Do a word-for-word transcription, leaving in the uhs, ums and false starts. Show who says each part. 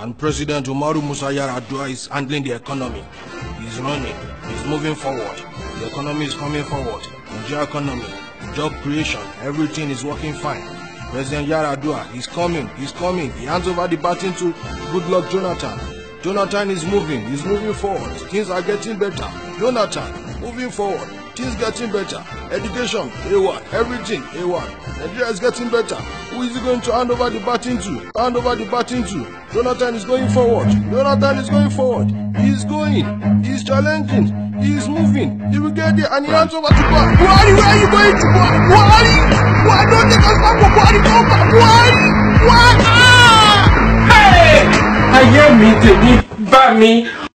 Speaker 1: and President Umaru Musa Yar'Adua is handling the economy. He's running, he's moving forward. The economy is coming forward. Nigeria economy, job creation, everything is working fine. President Yar'Adua, he's coming, he's coming. He hands over the baton to Goodluck Jonathan. Jonathan is moving, he's moving forward. Things are getting better. Jonathan, moving forward. Things getting better. Education, A one. Everything, A one. Nigeria is getting better. Who is he going to hand over the baton to? Hand over the baton to? Jonathan is going forward. Jonathan is going forward. He is going. He is challenging. He is moving. He will get there and he hands over to Buhari. Buhari, where are you going to? Buhari! Buhari! Don't take us back for Buhari. Come back. Buhari! Buhari! Ah!
Speaker 2: Hey! I hear me, Temi, Bami.